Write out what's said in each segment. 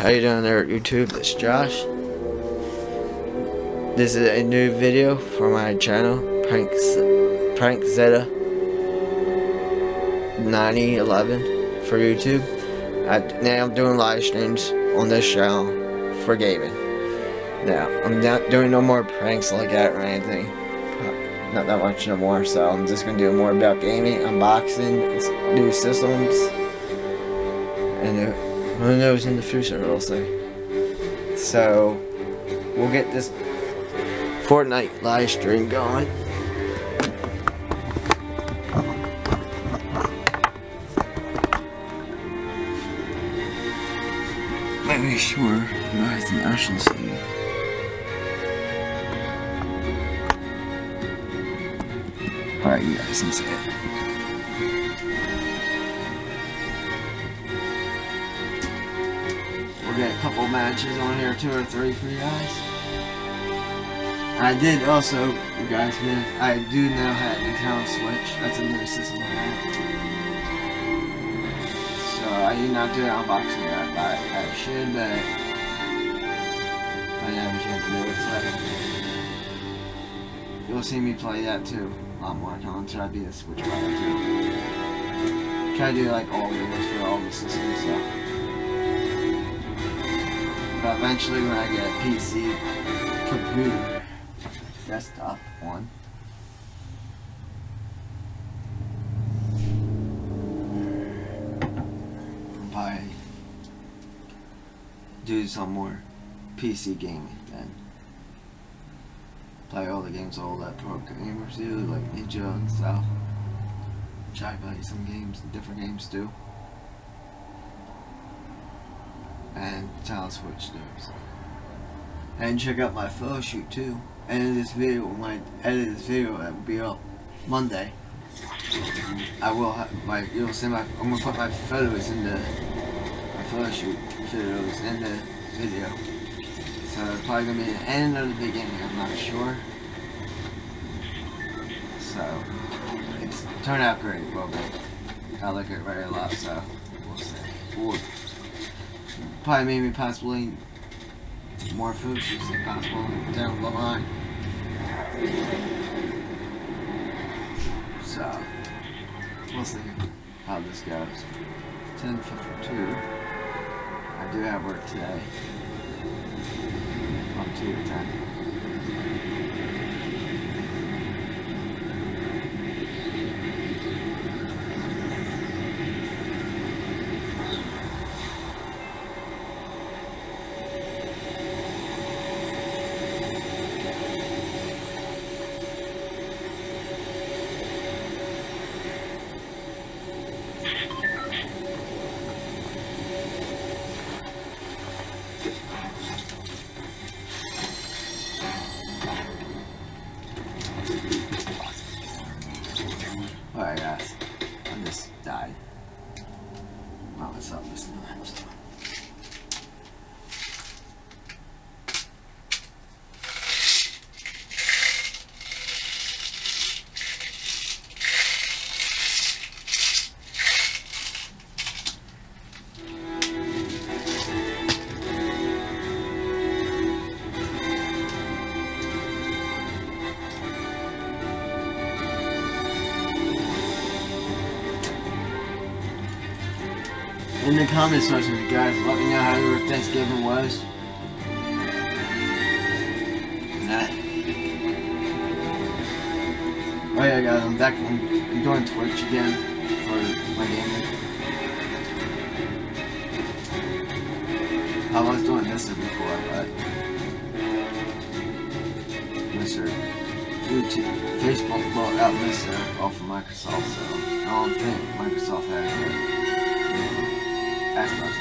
How you doing there, YouTube? It's Josh. This is a new video for my channel, Prank Zeta 9011 for YouTube. Now I'm doing live streams on this channel for gaming. Now I'm not doing no more pranks like that or anything. Not that much no more. So I'm just gonna do more about gaming, unboxing, new systems, and who knows in the future we'll see. So we'll get this Fortnite live stream going. Make sure you guys can actually see. Alright, you guys can see it. We'll get a couple matches on here, 2 or 3 for you guys. I did also, you guys, I do now have Nintendo Switch. That's a new system I have. So I did not do an unboxing of that, but I should, but I never chance to do it. So you'll see me play that too. A lot more times. Try to be a Switch player too. Try to do like all videos for all the systems stuff. But eventually when I get a PC computer, desktop one, I'll probably do some more PC gaming then. Play all the games all that pro gamers do, like Ninja and stuff. Try to play some games, different games too. And Nintendo Switch too. So. And check out my photo shoot too. And this video, when I edit this video, it will be up Monday. I will have you'll see I'm gonna put my photos in my photo shoot photos in the video. So it's probably gonna be the end or the beginning, I'm not sure. So it's turned out great, well, I like it very a lot, so we'll see. We'll probably maybe possibly more food shoots if possible down the line. So we'll see how this goes. 10:52. I do have work today. From 2 to 10. Alright guys, I just died. Well, what's up this time? So. In the comment section, guys, let me know how your Thanksgiving was. Oh yeah, guys, I'm back. I'm doing Twitch again for my gaming. I was doing this before, but Mr. YouTube, Facebook bought out Mr. off of Microsoft, so I don't think Microsoft has it. Xbox.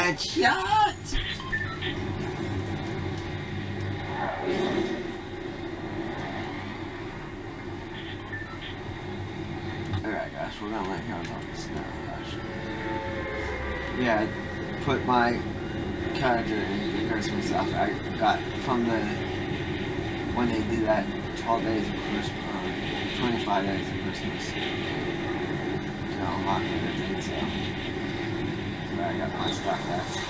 Headshot! Alright guys, we're gonna let him on this now. Yeah, I put my character in the Christmas stuff I got from the when they did that 12 days of Christmas, 25 days of Christmas. You know, unlock everything, so I got my stuff back.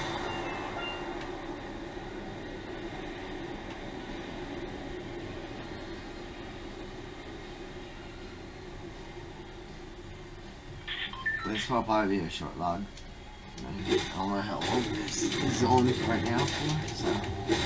This will probably be a short log. I don't know how long this is on right now for, so.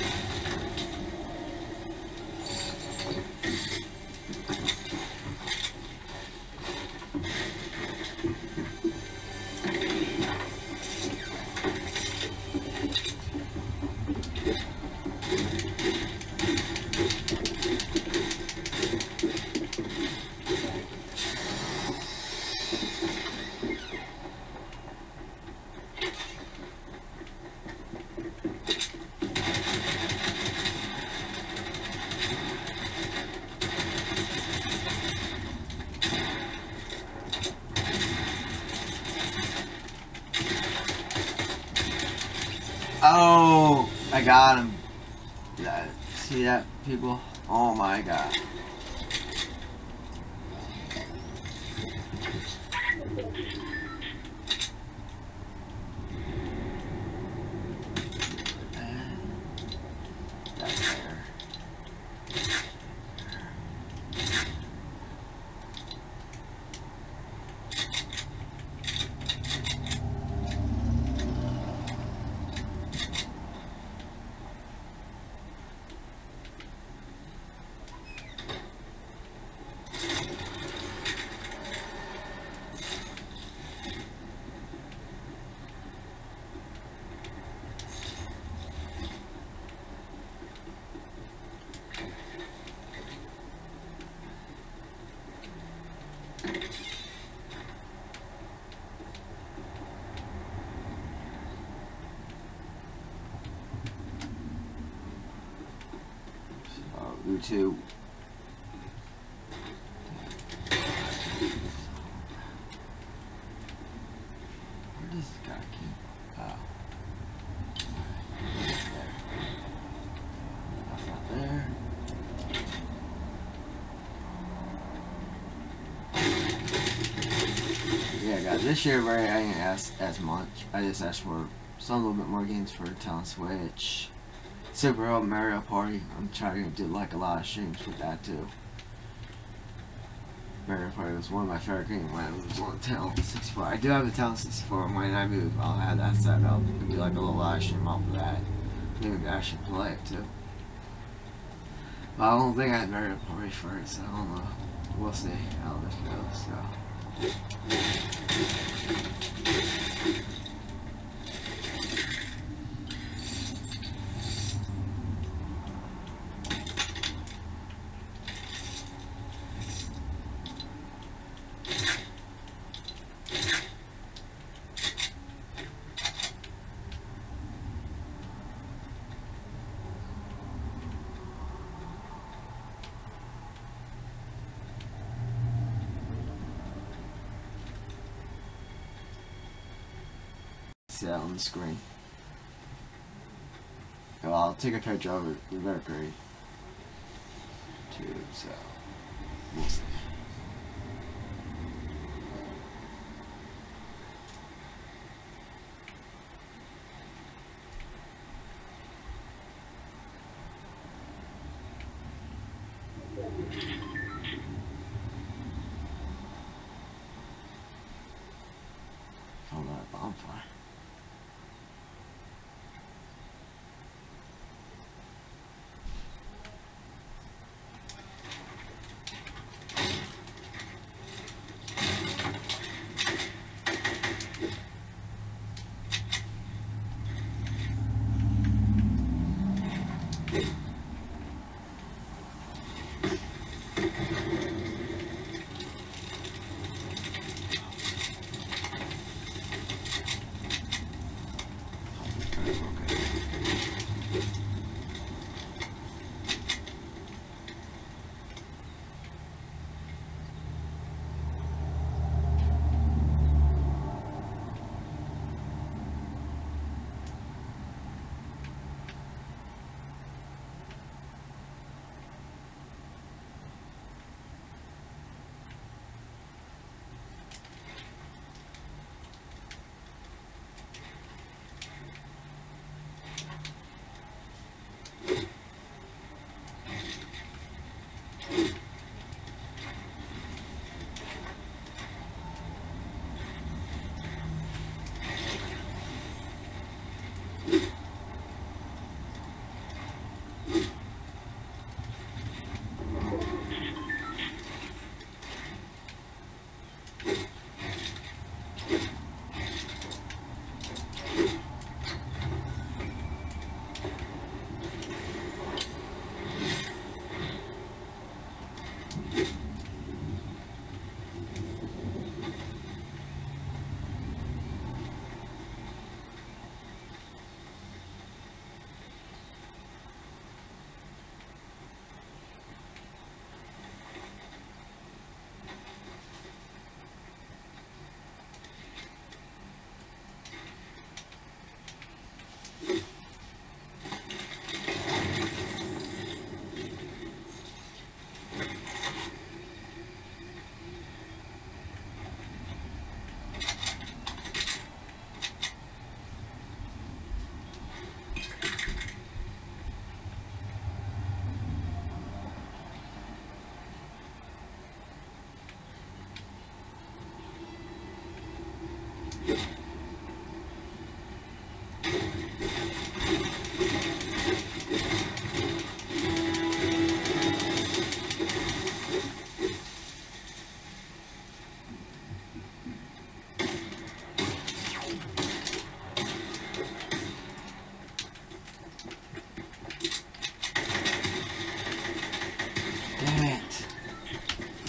Oh, I got him. See that, people? Oh my god. YouTube. Where does this guy keep? Oh. There. That's not there. Yeah, guys, this year I didn't ask as much. I just asked for some little bit more games for Nintendo Switch. Super Mario Party. I'm trying to do like a lot of streams with that too. Mario Party was one of my favorite games when I was on Nintendo 64. I do have a Nintendo 64. When I move, I'll have that set up. It'll be like a little live stream off of that. Maybe I should play it too. But I don't think I had Mario Party first, so I don't know. We'll see how this goes. So. See that on the screen. Well, I'll take a picture of it. We're very great. Too, so we'll see. Oh, that bonfire.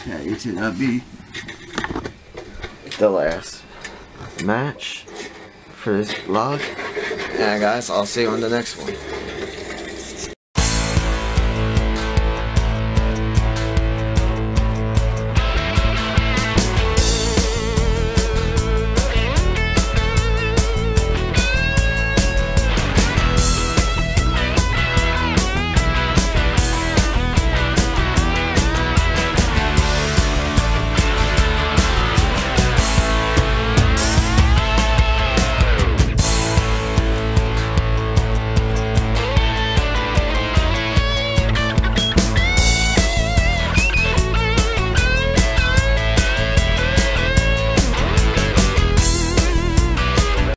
Yeah, YouTube, that'd be the last match for this vlog. Yeah, guys, I'll see you on the next one.